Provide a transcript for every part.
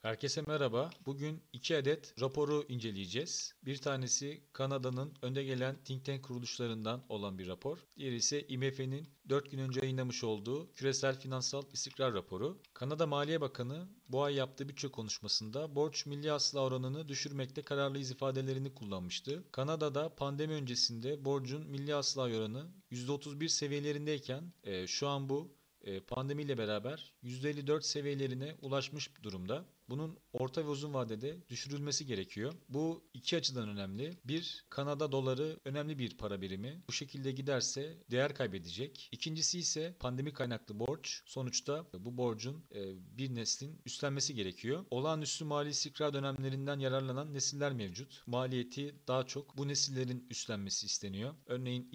Herkese merhaba. Bugün iki adet raporu inceleyeceğiz. Bir tanesi Kanada'nın önde gelen think tank kuruluşlarından olan bir rapor. Diğeri ise IMF'nin 4 gün önce yayınlamış olduğu Küresel Finansal İstikrar Raporu. Kanada Maliye Bakanı bu ay yaptığı bütçe konuşmasında borç milli hasıla oranını düşürmekte kararlıyız ifadelerini kullanmıştı. Kanada'da pandemi öncesinde borcun milli hasıla oranı %31 seviyelerindeyken şu an bu pandemiyle beraber %54 seviyelerine ulaşmış durumda. Bunun orta ve uzun vadede düşürülmesi gerekiyor. Bu iki açıdan önemli. Bir, Kanada doları önemli bir para birimi. Bu şekilde giderse değer kaybedecek. İkincisi ise pandemi kaynaklı borç. Sonuçta bu borcun bir neslin üstlenmesi gerekiyor. Olağanüstü mali istikrar dönemlerinden yararlanan nesiller mevcut. Maliyeti daha çok bu nesillerin üstlenmesi isteniyor. Örneğin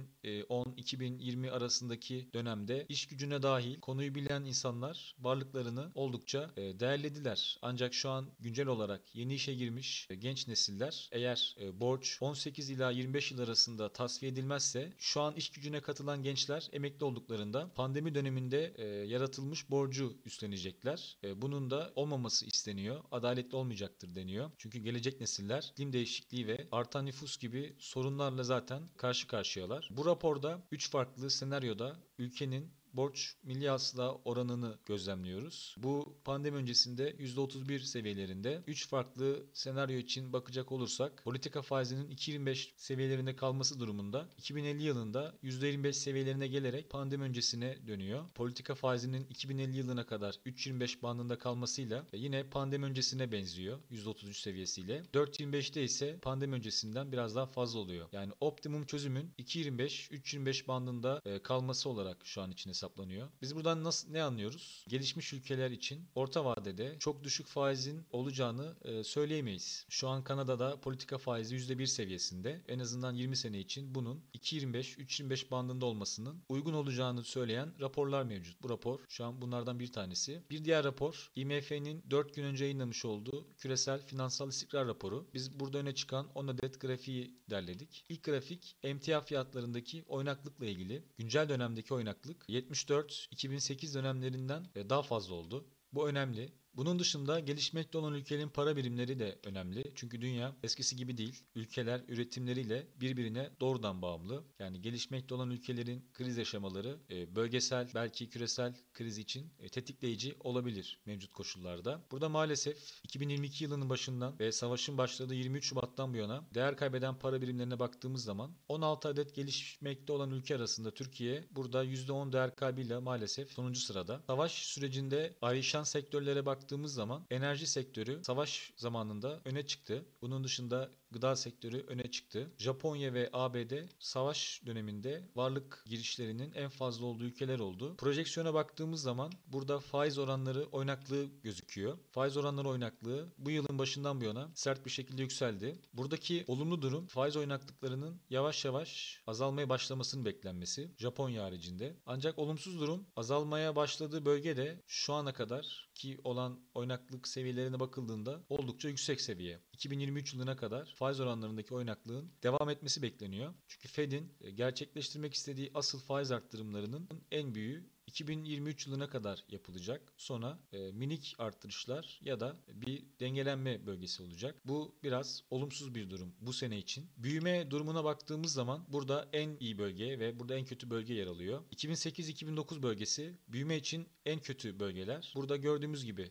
2010-2020 arasındaki dönemde iş gücüne dahil konuyu bilen insanlar varlıklarını oldukça değerlediler. Ancak şu an güncel olarak yeni işe girmiş genç nesiller eğer borç 18 ila 25 yıl arasında tasfiye edilmezse şu an iş gücüne katılan gençler emekli olduklarında pandemi döneminde yaratılmış borcu üstlenecekler. Bunun da olmaması isteniyor. Adaletli olmayacaktır deniyor. Çünkü gelecek nesiller iklim değişikliği ve artan nüfus gibi sorunlarla zaten karşı karşıyalar. Bu raporda 3 farklı senaryoda ülkenin borç milli hasıla oranını gözlemliyoruz. Bu pandemi öncesinde %31 seviyelerinde. 3 farklı senaryo için bakacak olursak politika faizinin 2,25 seviyelerinde kalması durumunda 2050 yılında %25 seviyelerine gelerek pandemi öncesine dönüyor. Politika faizinin 2050 yılına kadar 3,25 bandında kalmasıyla yine pandemi öncesine benziyor %33 seviyesiyle. 4,25'te ise pandemi öncesinden biraz daha fazla oluyor. Yani optimum çözümün 2,25-3,25 bandında kalması olarak şu an için hesaplanıyor. Biz buradan ne anlıyoruz? Gelişmiş ülkeler için orta vadede çok düşük faizin olacağını söyleyemeyiz. Şu an Kanada'da politika faizi %1 seviyesinde. En azından 20 sene için bunun 2,25-3,25 bandında olmasının uygun olacağını söyleyen raporlar mevcut. Bu rapor şu an bunlardan bir tanesi. Bir diğer rapor IMF'nin 4 gün önce yayınlamış olduğu Küresel Finansal İstikrar Raporu. Biz burada öne çıkan 10 adet grafiği derledik. İlk grafik emtia fiyatlarındaki oynaklıkla ilgili. Güncel dönemdeki oynaklık 74-2008 dönemlerinden daha fazla oldu. Bu önemli. Bunun dışında gelişmekte olan ülkelerin para birimleri de önemli. Çünkü dünya eskisi gibi değil. Ülkeler üretimleriyle birbirine doğrudan bağımlı. Yani gelişmekte olan ülkelerin kriz yaşamaları bölgesel belki küresel kriz için tetikleyici olabilir mevcut koşullarda. Burada maalesef 2022 yılının başından ve savaşın başladığı 23 Şubat'tan bu yana değer kaybeden para birimlerine baktığımız zaman 16 adet gelişmekte olan ülke arasında Türkiye burada %10 değer kaybıyla maalesef sonuncu sırada. Savaş sürecinde ayrışan sektörlere baktığımız zaman enerji sektörü savaş zamanında öne çıktı. Bunun dışında gıda sektörü öne çıktı. Japonya ve ABD savaş döneminde varlık girişlerinin en fazla olduğu ülkeler oldu. Projeksiyona baktığımız zaman burada faiz oranları oynaklığı gözüküyor. Faiz oranları oynaklığı bu yılın başından bu yana sert bir şekilde yükseldi. Buradaki olumlu durum faiz oynaklıklarının yavaş yavaş azalmaya başlamasının beklenmesi Japonya haricinde. Ancak olumsuz durum azalmaya başladığı bölgede şu ana kadar ki olan oynaklık seviyelerine bakıldığında oldukça yüksek seviye. 2023 yılına kadar faiz oranlarındaki oynaklığın devam etmesi bekleniyor. Çünkü Fed'in gerçekleştirmek istediği asıl faiz arttırımlarının en büyüğü 2023 yılına kadar yapılacak. Sonra minik artırışlar ya da bir dengelenme bölgesi olacak. Bu biraz olumsuz bir durum bu sene için. Büyüme durumuna baktığımız zaman burada en iyi bölge ve burada en kötü bölge yer alıyor. 2008-2009 bölgesi büyüme için en kötü bölgeler. Burada gördüğümüz gibi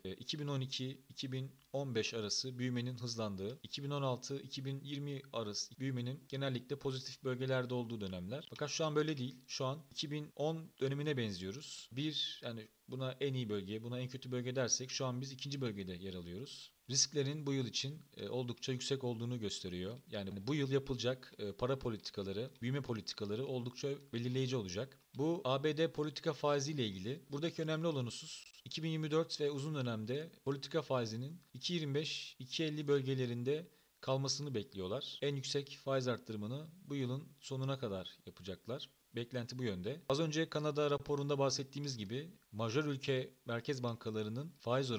2012-2015 arası büyümenin hızlandığı, 2016-2020 arası büyümenin genellikle pozitif bölgelerde olduğu dönemler. Fakat şu an böyle değil. Şu an 2010 dönemine benziyoruz. Yani buna en iyi bölge, buna en kötü bölge dersek şu an biz ikinci bölgede yer alıyoruz. Risklerin bu yıl için oldukça yüksek olduğunu gösteriyor. Yani bu yıl yapılacak para politikaları, büyüme politikaları oldukça belirleyici olacak. Bu ABD politika faizi ile ilgili. Buradaki önemli olan husus 2024 ve uzun dönemde politika faizinin 2,25-2,50 bölgelerinde kalmasını bekliyorlar. En yüksek faiz arttırımını bu yılın sonuna kadar yapacaklar. Beklenti bu yönde. Az önce Kanada raporunda bahsettiğimiz gibi majör ülke merkez bankalarının faiz oranı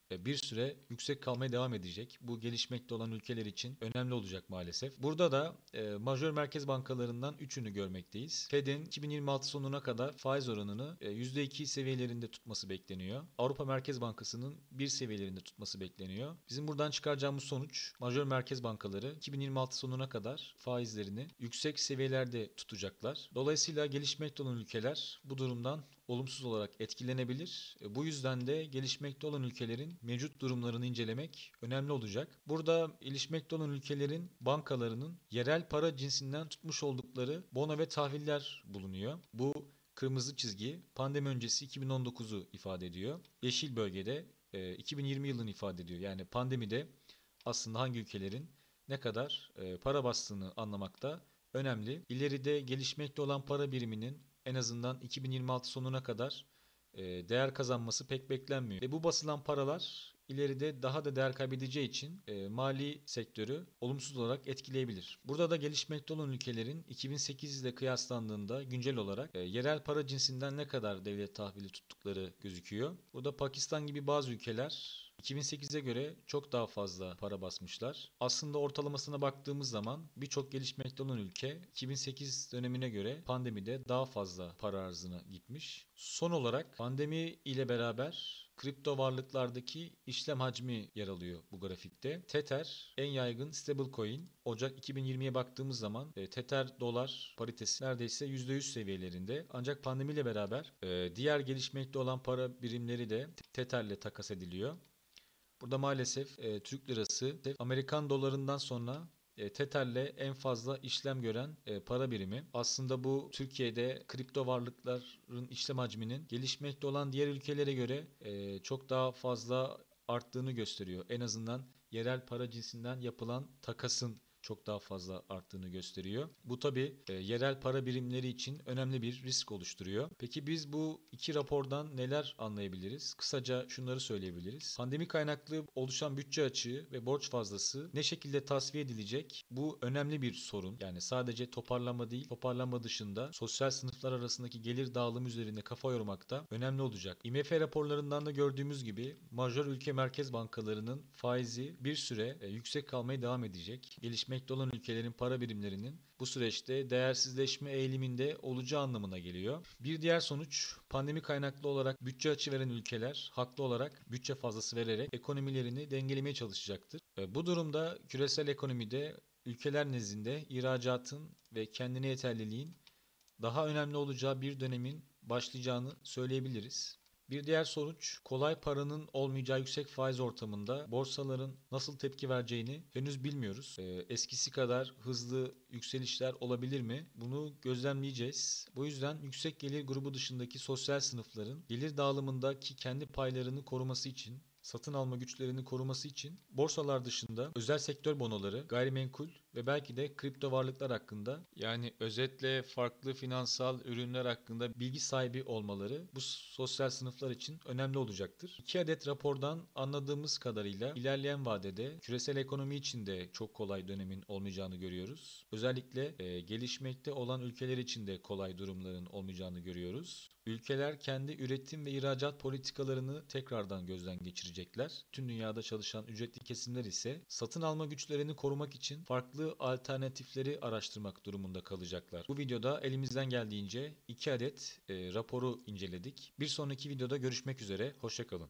bir süre yüksek kalmaya devam edecek. Bu gelişmekte olan ülkeler için önemli olacak maalesef. Burada da majör merkez bankalarından üçünü görmekteyiz. Fed'in 2026 sonuna kadar faiz oranını %2 seviyelerinde tutması bekleniyor. Avrupa Merkez Bankası'nın 1 seviyelerinde tutması bekleniyor. Bizim buradan çıkaracağımız sonuç, majör merkez bankaları 2026 sonuna kadar faizlerini yüksek seviyelerde tutacaklar. Dolayısıyla gelişmekte olan ülkeler bu durumdan olumsuz olarak etkilenebilir. Bu yüzden de gelişmekte olan ülkelerin mevcut durumlarını incelemek önemli olacak. Burada gelişmekte olan ülkelerin bankalarının yerel para cinsinden tutmuş oldukları bono ve tahviller bulunuyor. Bu kırmızı çizgi pandemi öncesi 2019'u ifade ediyor. Yeşil bölgede 2020 yılını ifade ediyor. Yani pandemide aslında hangi ülkelerin ne kadar para bastığını anlamakta önemli. İleride gelişmekte olan para biriminin en azından 2026 sonuna kadar değer kazanması pek beklenmiyor. Ve bu basılan paralar ileride daha da değer kaybedeceği için mali sektörü olumsuz olarak etkileyebilir. Burada da gelişmekte olan ülkelerin 2008 ile kıyaslandığında güncel olarak yerel para cinsinden ne kadar devlet tahvili tuttukları gözüküyor. Burada Pakistan gibi bazı ülkeler 2008'e göre çok daha fazla para basmışlar. Aslında ortalamasına baktığımız zaman birçok gelişmekte olan ülke 2008 dönemine göre pandemide daha fazla para arzına gitmiş. Son olarak pandemi ile beraber kripto varlıklardaki işlem hacmi yer alıyor bu grafikte. Tether en yaygın stablecoin. Ocak 2020'ye baktığımız zaman Tether dolar paritesi neredeyse %100 seviyelerinde. Ancak pandemiyle beraber diğer gelişmekte olan para birimleri de Tether'le takas ediliyor. Burada maalesef Türk lirası Amerikan dolarından sonra Tether'le en fazla işlem gören para birimi. Aslında bu Türkiye'de kripto varlıkların işlem hacminin gelişmekte olan diğer ülkelere göre çok daha fazla arttığını gösteriyor. En azından yerel para cinsinden yapılan takasın çok daha fazla arttığını gösteriyor. Bu tabii yerel para birimleri için önemli bir risk oluşturuyor. Peki biz bu iki rapordan neler anlayabiliriz? Kısaca şunları söyleyebiliriz. Pandemi kaynaklı oluşan bütçe açığı ve borç fazlası ne şekilde tasfiye edilecek? Bu önemli bir sorun. Yani sadece toparlanma değil, toparlanma dışında sosyal sınıflar arasındaki gelir dağılımı üzerinde kafa yormak da önemli olacak. IMF raporlarından da gördüğümüz gibi majör ülke merkez bankalarının faizi bir süre yüksek kalmaya devam edecek. Gelişmekte olan ülkelerin para birimlerinin bu süreçte değersizleşme eğiliminde olacağı anlamına geliyor. Bir diğer sonuç, pandemi kaynaklı olarak bütçe açığı veren ülkeler haklı olarak bütçe fazlası vererek ekonomilerini dengelemeye çalışacaktır. Bu durumda küresel ekonomide ülkeler nezdinde ihracatın ve kendine yeterliliğin daha önemli olacağı bir dönemin başlayacağını söyleyebiliriz. Bir diğer sonuç, kolay paranın olmayacağı yüksek faiz ortamında borsaların nasıl tepki vereceğini henüz bilmiyoruz. Eskisi kadar hızlı yükselişler olabilir mi? Bunu gözlemleyeceğiz. Bu yüzden yüksek gelir grubu dışındaki sosyal sınıfların gelir dağılımındaki kendi paylarını koruması için, satın alma güçlerini koruması için borsalar dışında özel sektör bonoları, gayrimenkul ve belki de kripto varlıklar hakkında, yani özetle farklı finansal ürünler hakkında bilgi sahibi olmaları bu sosyal sınıflar için önemli olacaktır. 2 adet rapordan anladığımız kadarıyla ilerleyen vadede küresel ekonomi için de çok kolay dönemin olmayacağını görüyoruz. Özellikle gelişmekte olan ülkeler için de kolay durumların olmayacağını görüyoruz. Ülkeler kendi üretim ve ihracat politikalarını tekrardan gözden geçirecekler. Tüm dünyada çalışan ücretli kesimler ise satın alma güçlerini korumak için farklı alternatifleri araştırmak durumunda kalacaklar. Bu videoda elimizden geldiğince 2 adet raporu inceledik. Bir sonraki videoda görüşmek üzere. Hoşça kalın.